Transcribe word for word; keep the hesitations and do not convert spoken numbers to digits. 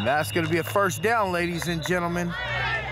That's going to be a first down, ladies and gentlemen.